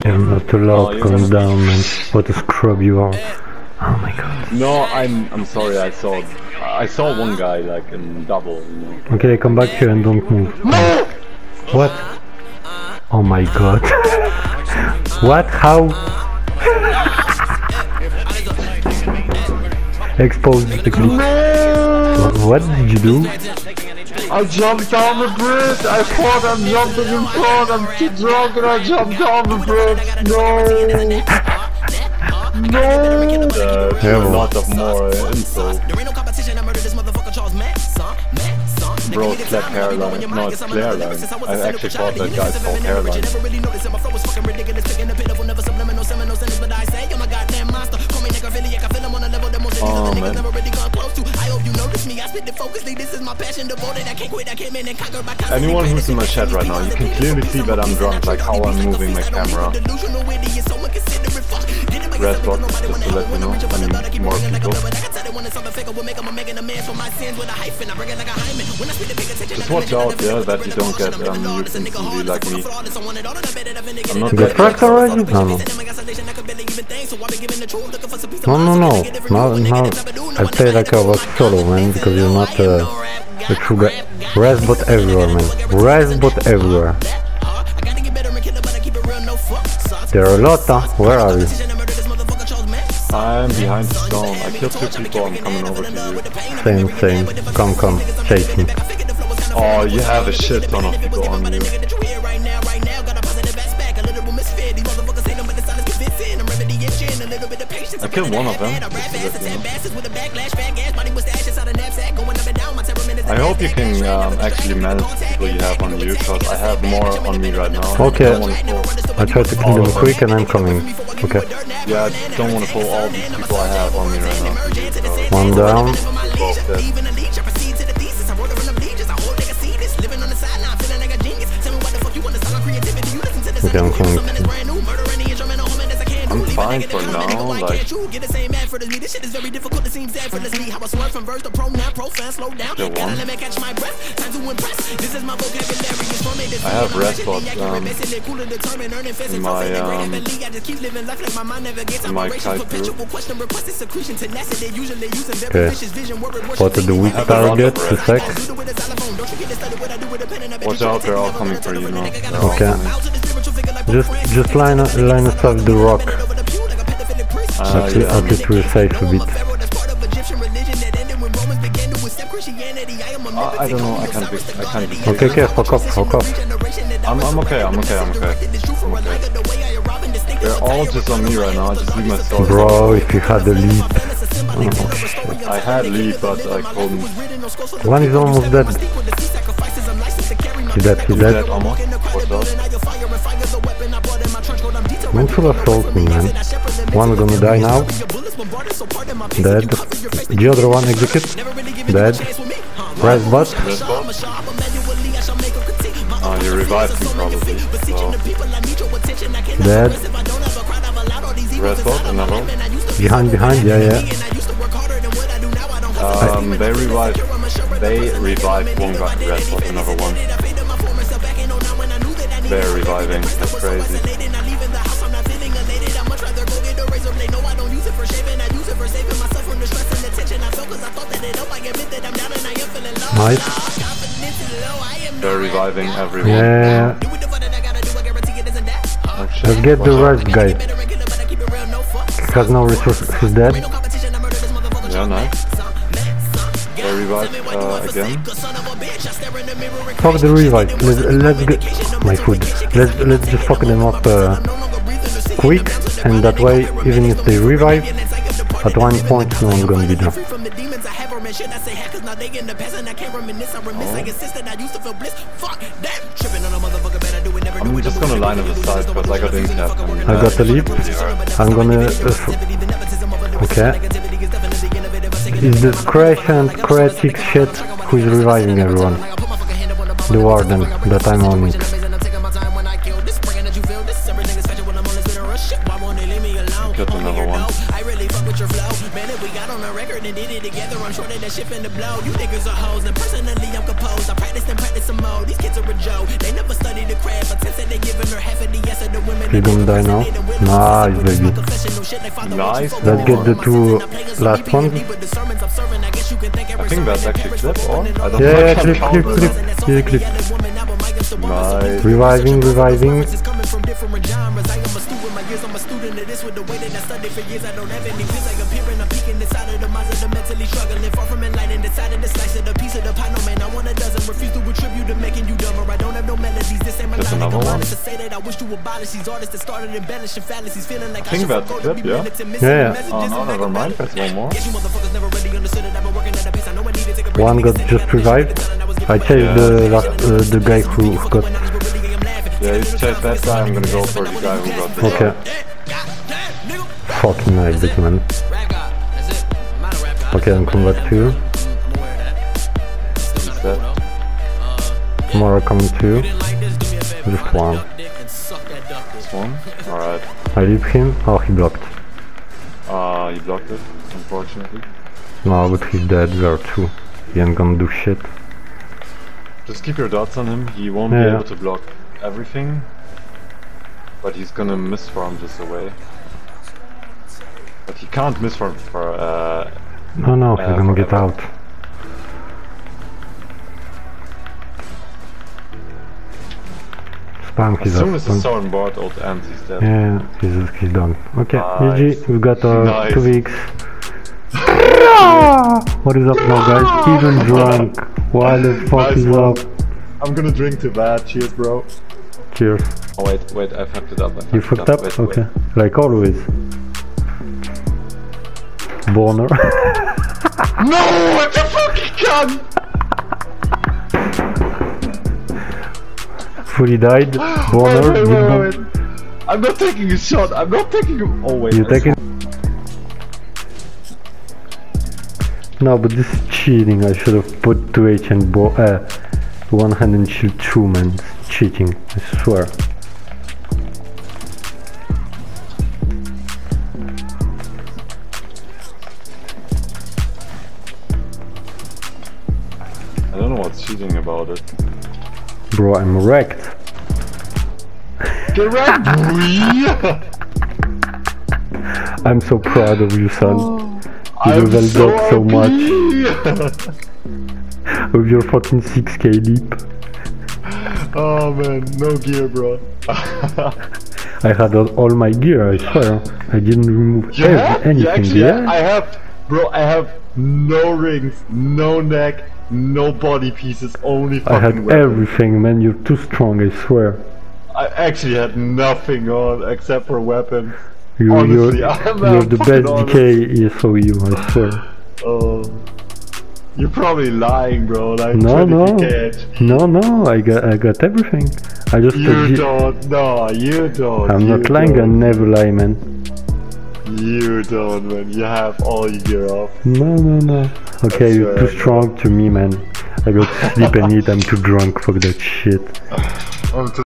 You're not too loud, calm down, man. What a scrub you are. Oh my god. No, I'm sorry. I saw one guy like in double. You know. Okay, come back here and don't move. No! What? Oh my god. What? How? Expose the clip. No! What did you do? I jumped down the bridge. I thought I'm jumping in front. I'm too drunk and I jumped down the bridge. No! No! Yeah, lot of more info. Bro, black hairline. No, it's clear line. I actually thought that guy's called hairline. Oh man. Anyone who's in my chat right now, you can clearly see that I'm drunk, like how I'm moving my camera. Red box, just to let you know, I mean more people. Just watch out, yeah, that you don't get instantly like me. I'm not Get cracked already? No, no. No. I play like I was solo, man, because you're not a true guy. Resbot everywhere, man. Resbot everywhere. There are a lot, huh? Where are you? I'm behind the stone. I killed 2 people, I'm coming over to you. Same. Come. Chase me. Oh, you have a shit ton of people on you. I killed one of them. I hope you can actually manage the people you have on you, because I have more on me right now. Okay, I try to kill them quick and I'm coming. Okay. Yeah, I don't want to pull all these people I have on me right now. One down. Both dead. Okay, I'm coming. I'm fine for now, like... Still one. I have rest spots in my kite group. Okay. Spotted the weak target, 2 seconds. Watch out, they're all coming for you now. Okay. Just line us up the rock. At least we're safe a bit. I don't know, I can't be Okay, fuck off. I'm okay. They're all just on me right now, I just leave my sword. Bro, if you had a leap. Oh, shit. I had leap, but I couldn't. One is almost dead. He's dead. Almost. What's up? Don't full assault me, man. One gonna die now. Dead. The other one execute. Dead. Red bot. Oh, you revived me probably. So. Dead. Red bot, another one. Behind, yeah. They revived one guy, red bot, another one. They're reviving, that's crazy. Nice. They're reviving everyone. Yeah. Oh, shit. Let's get the rest guy. He has no resources, he's dead. Yeah, nice. They revive again. Fuck the revive. Let's get my food. Let's just fuck them up quick, and that way, even if they revive, at one point no one's gonna be there. I'm just gonna line up the side because I got impact. I got the lead. I'm gonna... okay. Is this Crash and Kratic shit who is reviving everyone? The warden, that I'm on it. Got another one. got on a record and did it together. I'm sure that that shit finna blow. You niggas are hoes, and personally I'm composed. I practice and practice some more. These kids are a joke. They never studied the craft, but since they giving her half of the yes of the women. He's gonna die now. Nice, baby. Nice. Let's get the two last ones. I think that's actually clip, or? I don't know. Yeah, clip. Yeah, clip. Nice. Reviving. Just another one. I think that's the clip, yeah? Yeah. Oh no, never mind, that's one more. One got just revived. I chased the guy who got. Yeah, you chase that guy, I'm gonna go for the guy who got the Okay. Fucking nice, this man. Okay, I'm coming back to you. Set. Tomorrow coming to you. Just one. This one? Alright. I leave him. Oh, he blocked. You blocked it, unfortunately. No, but he's dead. There are two. He ain't gonna do shit. Just keep your dots on him, he won't be able to block everything. But he's gonna misfarm this away. But he can't misfarm for No, he's gonna get out. Spam his as soon as the Soren board ult ends, he's dead. Yeah, he's done. Okay, Nice. GG, we've got Nice. 2 weeks. What is up now, guys? Even drunk. Why the fuck Nice is one. up? I'm gonna drink to that, cheers bro. Cheers. Oh wait, I fucked it up. You fucked up? Wait, Okay. Like always. Boner. No, what the fucking cunt! Fully died. Boner. Wait. I'm not taking a shot, I'm not taking a... Oh wait. You take it? No, but this is cheating. I should have put 2H and one hand and shield 2, man. It's cheating, I swear. I don't know what's cheating about it. Bro, I'm wrecked. Get wrecked, boy! I'm so proud of you, son. You I'm leveled so up so much OP. with your fucking 6k leap. Oh man, no gear, bro. I had all my gear, I swear. I didn't remove anything, actually, yeah? I have no rings, no neck, no body pieces, only fucking I had weapons. everything, man. You're too strong, I swear. I actually had nothing on except for weapons. You're Honestly, you're the best DK ESOU, I swear. You're probably lying, bro. Like No, 20k. no, I got everything. I just You don't. No, you don't. I'm you not lying, I don't. never lie, man. You don't, man. You have all your gear off. No. Okay, you're too right, strong to me, man. I got to sleep and eat, I'm too drunk, fuck that shit. I'm